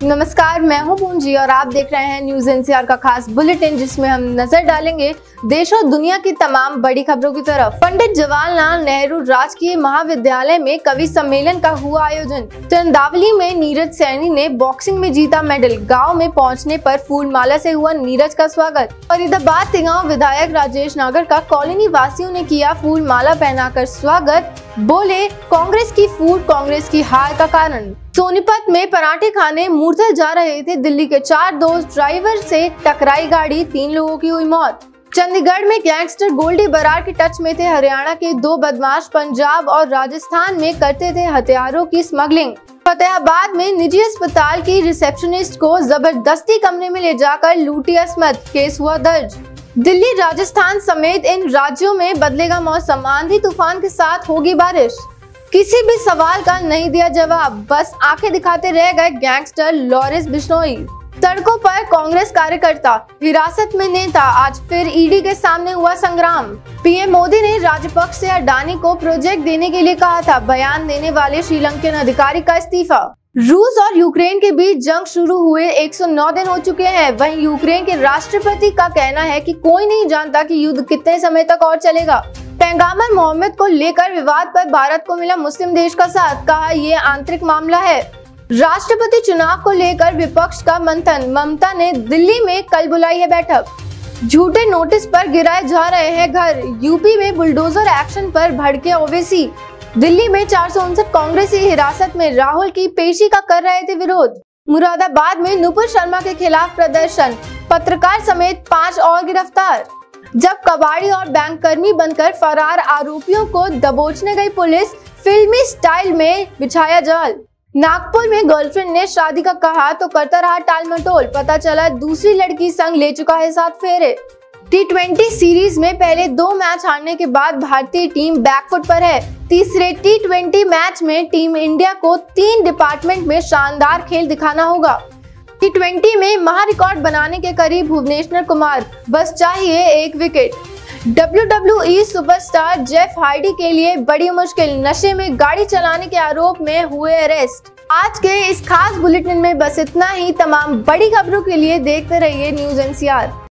नमस्कार, मैं हूं पूंजी और आप देख रहे हैं न्यूज एनसीआर का खास बुलेटिन, जिसमें हम नजर डालेंगे देश और दुनिया की तमाम बड़ी खबरों की तरफ। पंडित जवाहरलाल नेहरू राजकीय महाविद्यालय में कवि सम्मेलन का हुआ आयोजन। चंदावली में नीरज सैनी ने बॉक्सिंग में जीता मेडल। गांव में पहुंचने पर फूल माला से हुआ नीरज का स्वागत। फरीदाबाद तिगांव विधायक राजेश नागर का कॉलोनी वासियों ने किया फूल माला पहनाकर स्वागत। बोले, कांग्रेस की फूट कांग्रेस की हार का कारण। सोनीपत में पराठे खाने मूर्थल जा रहे थे दिल्ली के 4 दोस्त, ड्राइवर से टकराई गाड़ी, 3 लोगों की हुई मौत। चंडीगढ़ में गैंगस्टर गोल्डी बरार के टच में थे हरियाणा के 2 बदमाश। पंजाब और राजस्थान में करते थे हथियारों की स्मगलिंग। फतेहाबाद में निजी अस्पताल की रिसेप्शनिस्ट को जबरदस्ती कमरे में ले जाकर लूटी असमत, केस हुआ दर्ज। दिल्ली, राजस्थान समेत इन राज्यों में बदलेगा मौसम, आंधी तूफान के साथ होगी बारिश। किसी भी सवाल का नहीं दिया जवाब, बस आंखें दिखाते रह गए गैंगस्टर लॉरेंस बिश्नोई। सड़कों पर कांग्रेस कार्यकर्ता, हिरासत में नेता, आज फिर ईडी के सामने हुआ संग्राम। पीएम मोदी ने राजपक्ष से अडानी को प्रोजेक्ट देने के लिए कहा था, बयान देने वाले श्रीलंकन अधिकारी का इस्तीफा। रूस और यूक्रेन के बीच जंग शुरू हुए 109 दिन हो चुके हैं। वहीं यूक्रेन के राष्ट्रपति का कहना है कि कोई नहीं जानता कि युद्ध कितने समय तक और चलेगा। पैगंबर मोहम्मद को लेकर विवाद पर भारत को मिला मुस्लिम देश का साथ, कहा ये आंतरिक मामला है। राष्ट्रपति चुनाव को लेकर विपक्ष का मंथन, ममता ने दिल्ली में कल बुलाई है बैठक। झूठे नोटिस पर गिराए जा रहे हैं घर। यूपी में बुलडोजर एक्शन पर भड़के ओवैसी। दिल्ली में 459 कांग्रेसी हिरासत में, राहुल की पेशी का कर रहे थे विरोध। मुरादाबाद में नुपुर शर्मा के खिलाफ प्रदर्शन, पत्रकार समेत 5 और गिरफ्तार। जब कबाड़ी और बैंककर्मी बनकर फरार आरोपियों को दबोचने गई पुलिस, फिल्मी स्टाइल में बिछाया जाल। नागपुर में गर्लफ्रेंड ने शादी का कहा तो करता रहा टाल मटोल, पता चला दूसरी लड़की संग ले चुका है 7 फेरे। T20 सीरीज में पहले 2 मैच हारने के बाद भारतीय टीम बैकफुट पर है। तीसरे T20 मैच में टीम इंडिया को 3 डिपार्टमेंट में शानदार खेल दिखाना होगा। T20 में महा रिकॉर्ड बनाने के करीब भुवनेश्वर कुमार, बस चाहिए 1 wicket. WWE superstar Jeff Hardy के लिए बड़ी मुश्किल, नशे में गाड़ी चलाने के आरोप में हुए अरेस्ट। आज के इस खास बुलेटिन में बस इतना ही। तमाम बड़ी खबरों के लिए देखते रहिए न्यूज एनसीआर।